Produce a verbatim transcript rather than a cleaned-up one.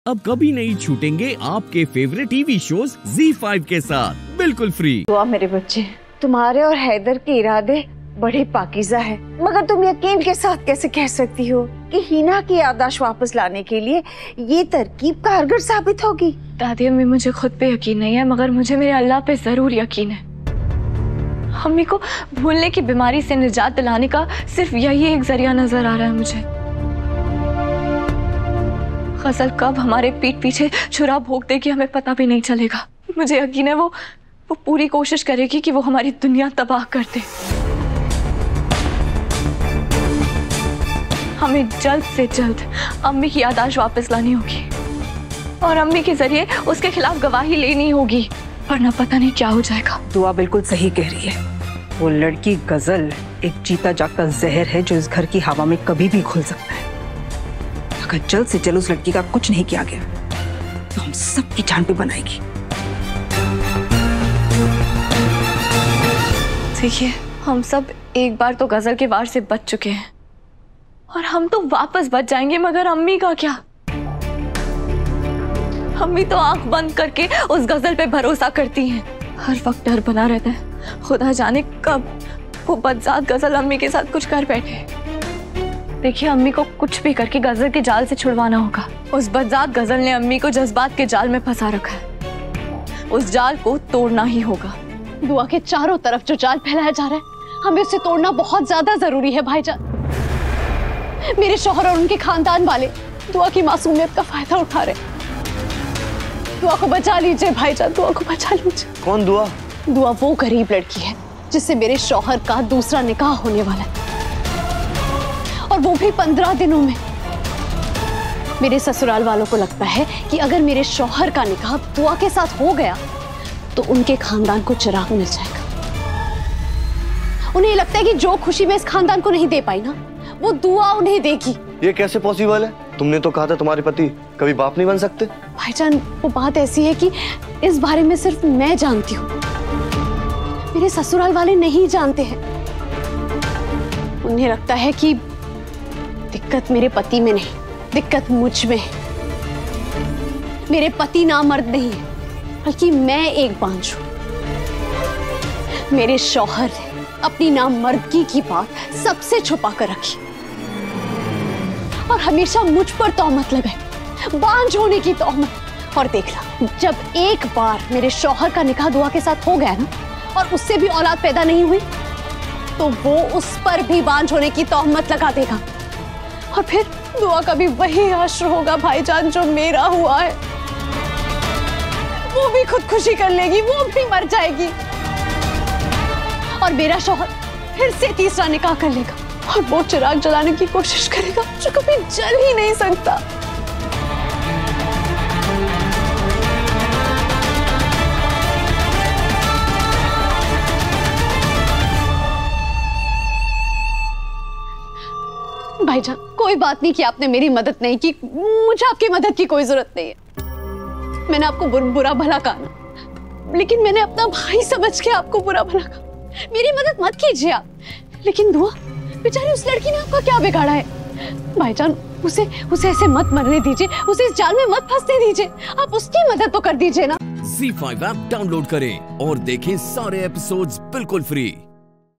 अब कभी नहीं छूटेंगे आपके favourite TV shows Zee five के साथ बिल्कुल फ्री। दुआ मेरे बच्चे, तुम्हारे और हैदर के इरादे बड़े पाकीज़ा है, मगर तुम यकीन के साथ कैसे कह सकती हो कि हिना की याददाश्त वापस लाने के लिए ये तरकीब कारगर साबित होगी? दादी अम्मी, मुझे खुद पे यकीन नहीं है, मगर मुझे मेरे अल्लाह पे जरूर यकीन है। अम्मी को भूलने की बीमारी से निजात दिलाने का सिर्फ यही एक जरिया नजर आ रहा है मुझे। गजल कब हमारे पीठ पीछे छुरा भोंक देगी हमें पता भी नहीं चलेगा। मुझे यकीन है वो वो पूरी कोशिश करेगी कि वो हमारी दुनिया तबाह कर दे। हमें जल्द से जल्द अम्मी की याददाश्त वापस लानी होगी और अम्मी के जरिए उसके खिलाफ गवाही लेनी होगी, वरना पता नहीं क्या हो जाएगा। दुआ बिल्कुल सही कह रही है। वो लड़की गजल एक जीता जागता जहर है जो इस घर की हवा में कभी भी घुल सकता है। अगर जल्द से जल्द उस लड़की का कुछ नहीं किया गया तो हम सबकी जान पे बनाएगी। देखिए, हम सब एक बार तो गजल के वार से बच चुके हैं और हम तो वापस बच जाएंगे, मगर अम्मी का क्या? अम्मी तो आंख बंद करके उस गजल पे भरोसा करती हैं। हर वक्त डर बना रहता है, खुदा जाने कब वो बदजात गजल अम्मी के साथ कुछ कर बैठे। देखिए, अम्मी को कुछ भी करके गजल के जाल से छुड़वाना होगा। उस बदजात गजल ने अम्मी को जज्बात के जाल में फंसा रखा है, उस जाल को तोड़ना ही होगा। दुआ के चारों तरफ जो जाल फैलाया जा रहा है, हमें उसे तोड़ना बहुत ज्यादा जरूरी है भाईजान। मेरे शौहर और उनके खानदान वाले दुआ की मासूमियत का फायदा उठा रहे। दुआ को बचा लीजिए भाईजान, दुआ को बचा लीजिए। कौन दुआ? दुआ वो गरीब लड़की है जिससे मेरे शौहर का दूसरा निकाह होने वाला है, और वो भी पंद्रह दिनों में। मेरे ससुराल वालों को लगता है कि अगर मेरे शौहर का निकाह दुआ के साथ हो गया तो उनके खानदान को चिराग मिल जाएगा। उन्हें लगता है कि जो खुशी मैं इस खानदान को नहीं दे पाई ना, वो दुआ उन्हें देगी। ये कैसे पॉसिबल है? तुमने तो कहा था तुम्हारे पति कभी बाप नहीं बन सकते। भाईजान, वो बात ऐसी है कि इस बारे में सिर्फ मैं जानती हूँ, मेरे ससुराल वाले नहीं जानते हैं। उन्हें लगता है कि दिक्कत मेरे पति में नहीं, दिक्कत मुझ में है। मेरे पति ना मर्द नहीं है, बल्कि मैं एक बांझ हूं। मेरे शौहर ने अपनी नामर्दगी की बात सबसे छुपा कर रखी और हमेशा मुझ पर तोहमत लगाई, बांझ होने की तोहमत। और देखना, जब एक बार मेरे शौहर का निकाह दुआ के साथ हो गया ना, और उससे भी औलाद पैदा नहीं हुई, तो वो उस पर भी बांझ होने की तोहमत लगा देगा, और फिर दुआ का भी वही हश्र होगा भाईजान जो मेरा हुआ है। वो भी खुदकुशी कर लेगी, वो भी मर जाएगी, और मेरा शौहर फिर से तीसरा निकाह कर लेगा और वो चिराग जलाने की कोशिश करेगा जो कभी जल ही नहीं सकता। भाईजान, कोई बात नहीं कि आपने मेरी मदद नहीं की, मुझे आपकी मदद की कोई जरूरत नहीं है। मैंने आपको बुर, बुरा भला कहा ना, लेकिन मैंने अपना भाई समझ के आपको बुरा भला कहा। मेरी मदद मत कीजिए आप। लेकिन दुआ, बेचारी उस लड़की ने आपका क्या बिगाड़ा है? भाईजान, उसे उसे ऐसे मत मरने दीजिए, उसे इस जाल में मत फंसने दीजिए। आप उसकी मदद तो कर दीजिए ना। ज़ी फाइव ऐप डाउनलोड करें और देखें सारे एपिसोड्स बिल्कुल फ्री।